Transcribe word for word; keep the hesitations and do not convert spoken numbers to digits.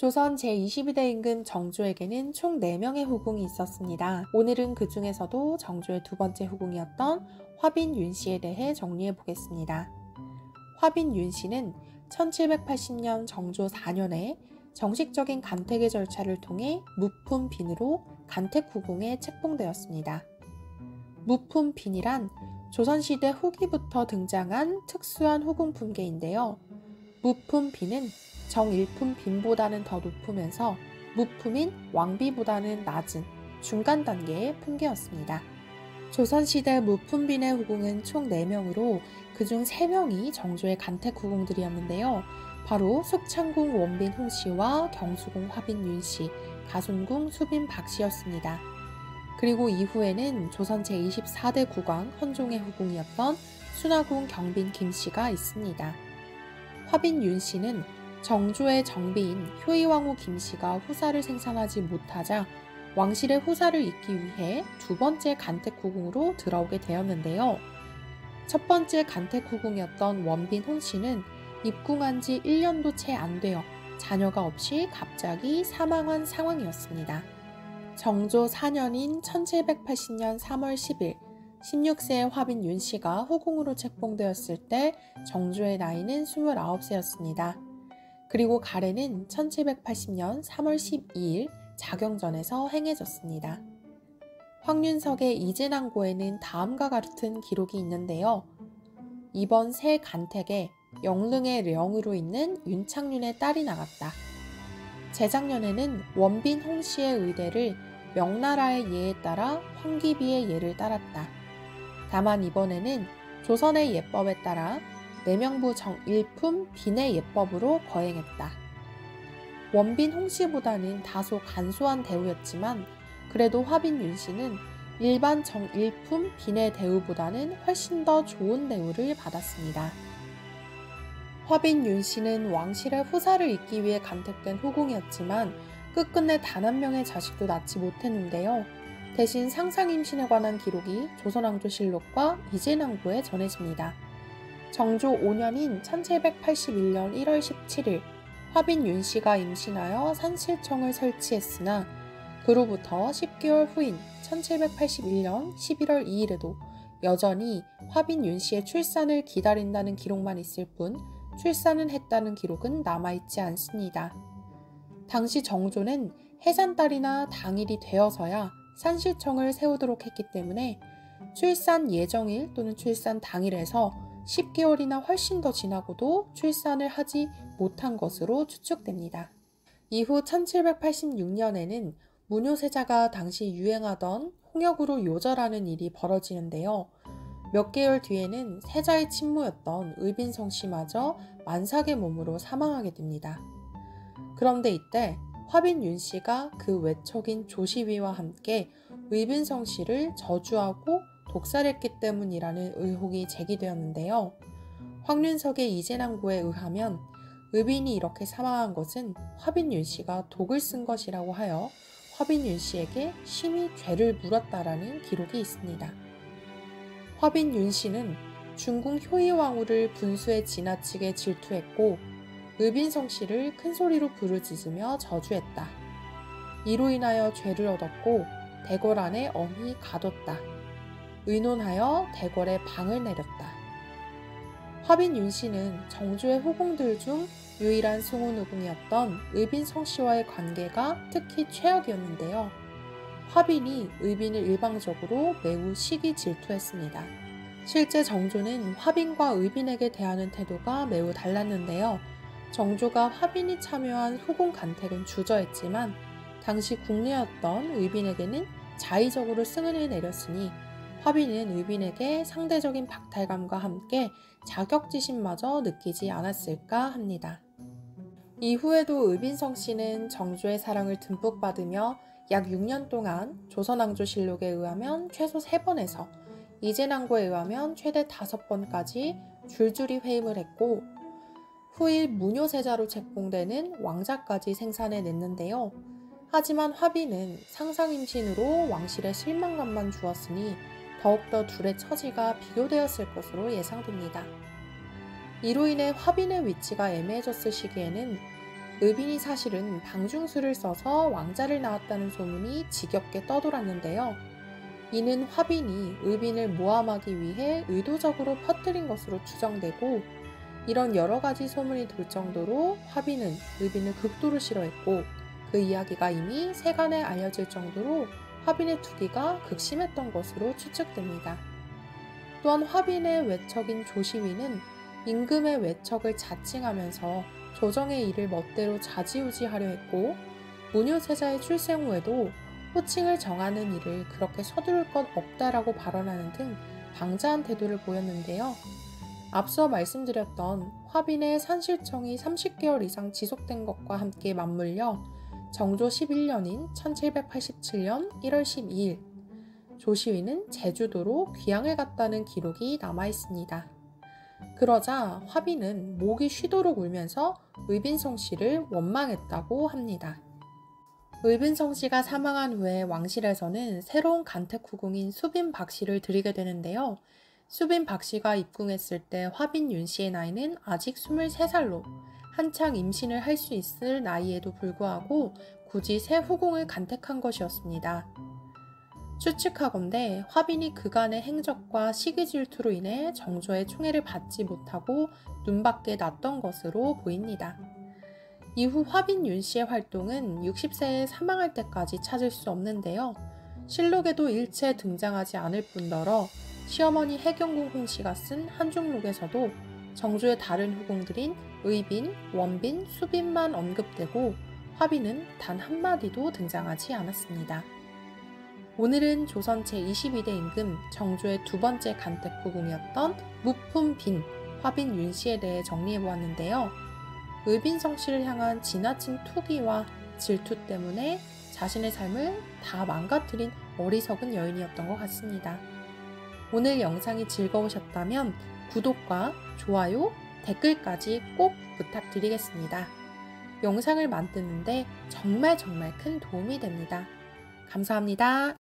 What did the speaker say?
조선 제이십이 대 임금 정조에게는 총 네 명의 후궁이 있었습니다. 오늘은 그 중에서도 정조의 두 번째 후궁이었던 화빈 윤씨에 대해 정리해 보겠습니다. 화빈 윤씨는 천칠백팔십 년 정조 사 년에 정식적인 간택의 절차를 통해 무품빈으로 간택후궁에 책봉되었습니다. 무품빈이란 조선시대 후기부터 등장한 특수한 후궁 품계인데요. 무품빈은 정일품 빈보다는 더 높으면서 무품인 왕비보다는 낮은 중간 단계의 품계였습니다. 조선시대 무품빈의 후궁은 총 네 명으로 그중 세 명이 정조의 간택 후궁들이었는데요. 바로 숙창궁 원빈 홍씨와 경수궁 화빈 윤씨, 가순궁 수빈 박씨였습니다. 그리고 이후에는 조선 제이십사 대 국왕 헌종의 후궁이었던 순화궁 경빈 김씨가 있습니다. 화빈 윤씨는 정조의 정비인 효의왕후 김씨가 후사를 생산하지 못하자 왕실의 후사를 잇기 위해 두 번째 간택후궁으로 들어오게 되었는데요. 첫 번째 간택후궁이었던 원빈 홍씨는 입궁한 지 일 년도 채 안 되어 자녀가 없이 갑자기 사망한 상황이었습니다. 정조 사 년인 천칠백팔십 년 삼월 십일, 십육 세의 화빈 윤씨가 후궁으로 책봉되었을 때 정조의 나이는 스물아홉 세였습니다. 그리고 가래는 천칠백팔십 년 삼월 십이일 자경전에서 행해졌습니다. 황윤석의 이재난고에는 다음과 같은 기록이 있는데요. 이번 새 간택에 영릉의 령으로 있는 윤창윤의 딸이 나갔다. 재작년에는 원빈 홍씨의 의대를 명나라의 예에 따라 황기비의 예를 따랐다. 다만 이번에는 조선의 예법에 따라 내명부 정일품 빈의 예법으로 거행했다. 원빈 홍씨보다는 다소 간소한 대우였지만 그래도 화빈 윤씨는 일반 정일품 빈의 대우보다는 훨씬 더 좋은 대우를 받았습니다. 화빈 윤씨는 왕실의 후사를 잇기 위해 간택된 후궁이었지만 끝끝내 단 한 명의 자식도 낳지 못했는데요. 대신 상상임신에 관한 기록이 조선왕조실록과 이재난고에 전해집니다. 정조 오 년인 천칠백팔십일 년 일월 십칠일 화빈 윤씨가 임신하여 산실청을 설치했으나 그로부터 십 개월 후인 천칠백팔십일 년 십일월 이일에도 여전히 화빈 윤씨의 출산을 기다린다는 기록만 있을 뿐 출산은 했다는 기록은 남아있지 않습니다. 당시 정조는 해산달이나 당일이 되어서야 산실청을 세우도록 했기 때문에 출산 예정일 또는 출산 당일에서 십 개월이나 훨씬 더 지나고도 출산을 하지 못한 것으로 추측됩니다. 이후 천칠백팔십육 년에는 무뇨세자가 당시 유행하던 홍역으로 요절하는 일이 벌어지는데요. 몇 개월 뒤에는 세자의 친모였던 의빈성 씨마저 만삭의 몸으로 사망하게 됩니다. 그런데 이때 화빈 윤씨가 그 외척인 조시위와 함께 의빈성 씨를 저주하고 독살했기 때문이라는 의혹이 제기되었는데요. 황윤석의 이재난고에 의하면 의빈이 이렇게 사망한 것은 화빈 윤씨가 독을 쓴 것이라고 하여 화빈 윤씨에게 심히 죄를 물었다라는 기록이 있습니다. 화빈 윤씨는 중궁 효의왕후를 분수에 지나치게 질투했고 의빈성 씨를 큰소리로 부르짖으며 저주했다. 이로 인하여 죄를 얻었고 대궐 안에 엄히 가뒀다. 의논하여 대궐에 방을 내렸다. 화빈 윤씨는 정조의 후궁들 중 유일한 승훈후궁이었던 의빈성 씨와의 관계가 특히 최악이었는데요. 화빈이 의빈을 일방적으로 매우 시기 질투했습니다. 실제 정조는 화빈과 의빈에게 대하는 태도가 매우 달랐는데요. 정조가 화빈이 참여한 후궁 간택은 주저했지만 당시 국내였던 의빈에게는 자의적으로 승인을 내렸으니 화빈은 의빈에게 상대적인 박탈감과 함께 자격지심마저 느끼지 않았을까 합니다. 이후에도 의빈성 씨는 정조의 사랑을 듬뿍 받으며 약 육 년 동안 조선왕조실록에 의하면 최소 세 번에서 이재난고에 의하면 최대 다섯 번까지 줄줄이 회임을 했고 후일 무뇨세자로 책봉되는 왕자까지 생산해냈는데요. 하지만 화빈은 상상임신으로 왕실에 실망감만 주었으니 더욱더 둘의 처지가 비교되었을 것으로 예상됩니다. 이로 인해 화빈의 위치가 애매해졌을 시기에는 의빈이 사실은 방중술을 써서 왕자를 낳았다는 소문이 지겹게 떠돌았는데요. 이는 화빈이 의빈을 모함하기 위해 의도적으로 퍼뜨린 것으로 추정되고, 이런 여러 가지 소문이 돌 정도로 화빈은 의빈을 극도로 싫어했고, 그 이야기가 이미 세간에 알려질 정도로 화빈의 투기가 극심했던 것으로 추측됩니다. 또한 화빈의 외척인 조시위는 임금의 외척을 자칭하면서 조정의 일을 멋대로 좌지우지하려 했고, 무뇨세자의 출생 후에도 호칭을 정하는 일을 그렇게 서두를 것 없다라고 발언하는 등 방자한 태도를 보였는데요. 앞서 말씀드렸던 화빈의 산실청이 삼십 개월 이상 지속된 것과 함께 맞물려 정조 십일 년인 천칠백팔십칠 년 일월 십이일 조시위는 제주도로 귀향을 갔다는 기록이 남아있습니다. 그러자 화빈은 목이 쉬도록 울면서 의빈성 씨를 원망했다고 합니다. 의빈성 씨가 사망한 후에 왕실에서는 새로운 간택후궁인 수빈 박씨를 들이게 되는데요. 수빈 박씨가 입궁했을 때 화빈 윤 씨의 나이는 아직 스물세 살로 한창 임신을 할 수 있을 나이에도 불구하고 굳이 새 후궁을 간택한 것이었습니다. 추측하건대 화빈이 그간의 행적과 시기 질투로 인해 정조의 총애를 받지 못하고 눈밖에 났던 것으로 보입니다. 이후 화빈 윤 씨의 활동은 육십 세에 사망할 때까지 찾을 수 없는데요. 실록에도 일체 등장하지 않을 뿐더러 시어머니 해경궁 홍씨가 쓴 한중록에서도 정조의 다른 후궁들인 의빈, 원빈, 수빈만 언급되고 화빈은 단 한마디도 등장하지 않았습니다. 오늘은 조선 제이십이 대 임금 정조의 두 번째 간택후궁이었던 무품빈, 화빈 윤 씨에 대해 정리해보았는데요. 의빈성 씨를 향한 지나친 투기와 질투 때문에 자신의 삶을 다 망가뜨린 어리석은 여인이었던 것 같습니다. 오늘 영상이 즐거우셨다면 구독과 좋아요, 댓글까지 꼭 부탁드리겠습니다. 영상을 만드는데 정말 정말 큰 도움이 됩니다. 감사합니다.